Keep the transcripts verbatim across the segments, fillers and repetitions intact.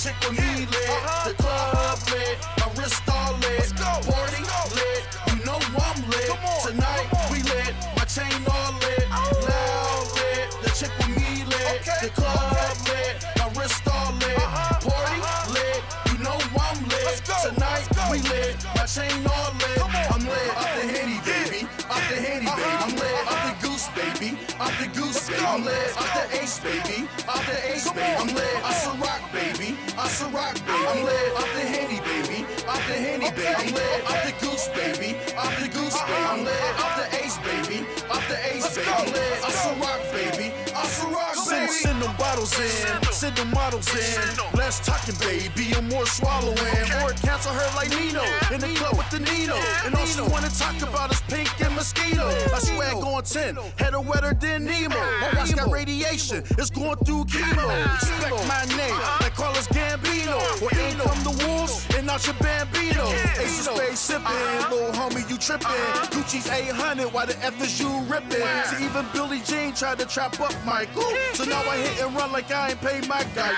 chick with me lit, the club lit, my wrist all lit, party lit, you know I'm lit. Tonight we lit, my chain all lit, loud lit, the chick with me lit, the club lit, my wrist all lit, party lit, you know I'm lit. Tonight we lit, my chain all lit, I'm lit. Off the Henny, baby, off the Henny, baby, I'm lit. Off the Goose, baby, off the Goose, baby, I'm lit. Off the Ace, baby, off the Ace, baby, I'm lit. Off the Rock, baby, off the Rock, baby, I'm lit. Off the Henny, baby, off the Henny, baby, I'm lit. Off the Goose, baby, off the Goose, baby, I'm lit. Off the Ace, baby, off the Ace, baby, I'm lit. Off the Rock, baby, off the Rock, baby. Send them bottles in, send them models in. Less talking, baby, and more swallowing. Or cancel her like Nino in the club with the Nino. And all she wanna talk about is pink and mosquito. I swear going ten, head her wetter than Nemo. My watch got radiation, it's going through chemo. Respect my name, like Carlos Gambino. Or in come the wolves, and out your Bambino. Ace of Spades sippin', little homie you trippin'. Gucci's eight hundred, why the F is you rippin'? See, even Billie Jean tried to trap up Michael. So now I hit and run like I ain't paid my guy.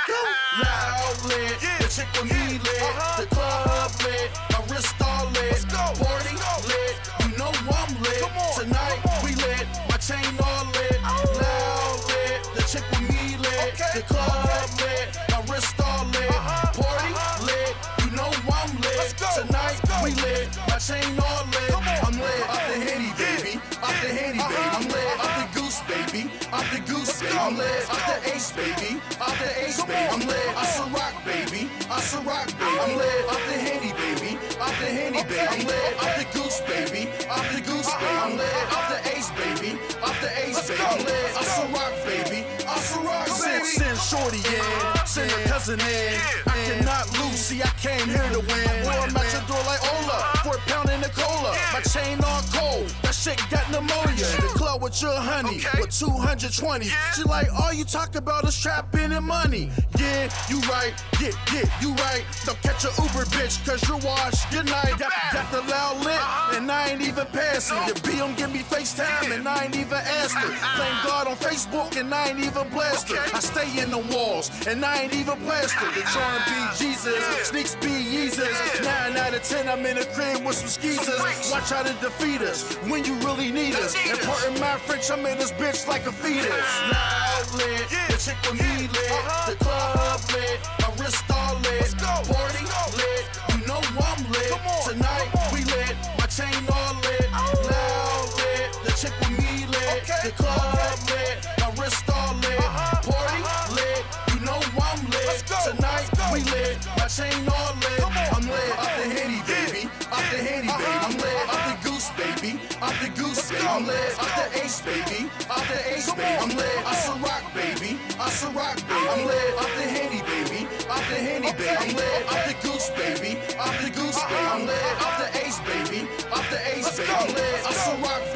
Loud lit, the chick with me lit, the club lit, my wrist all lit, party lit, you know I'm lit. Tonight we lit, my chain all lit, loud lit, the chick with me lit, the club lit, my wrist all lit, party lit, you know I'm lit. Tonight we lit, my chain all lit, I'm lit. Off the Henny, baby, off the Henny, baby, I'm lit. Off the Goose, baby, off the Goose, baby, I'm lit. Off the Ace, baby, off the Ace, baby, I'm lit. Off the Rock, baby, off the Rock, baby, I'm lit. Off the Henny, baby, off the Henny, baby, I'm lit. Off the Goose, baby, off the Goose, baby, I'm lit. Off the Ace, baby, off the Ace, baby, I'm lit. Off the Rock, baby, off the Rock, baby. Send shorty in, send her cousin in. I cannot lose, see I came here to win. Boy, I'm at your door like Ola, for a pound in the cola. My chain on cold, that shit got pneumonia. The club with your honey, with two hundred twenty. She like, all you talk about is trapping and money. Yeah, you right, yeah, yeah, you right. Don't catch a Uber, bitch, cause you're washed. Good night, got, got the loud lit, and I ain't even passing. Your B M give me FaceTime, and I ain't even asked her. Thank God on Facebook, and I ain't even blasted. I stay in the walls, and I ain't even plastered. The charm be Jesus, sneaks be Jesus. Nine out of ten, I'm in the crib with some skeezers. Watch how to defeat us when you really need us. And pardon my French, I'm in this bitch like a fetus. Loud lit, the chick with me lit, the club lit, my wrist all lit, party lit, you know I'm lit. Tonight we lit, my chain all lit, loud lit, the chick with me lit, the club lit, my wrist all lit, party lit, you know I'm lit. Tonight we lit, my chain all lit, I'm lit. Off the Henny, baby, off the Henny, baby, I'm lit. Off the Goose, baby, off the Goose, baby, I'm lit. Off the Ace, baby, off the Ace, baby, I'm lit. Off the Rock, baby, off the Rock, baby, I'm lit. Off the Henny, baby, off the Henny, baby, I'm lit. Off the Goose, baby, off the Goose, baby, I'm lit. Off the Ace, baby, off the Ace, baby, I'm lit. Off the Rock,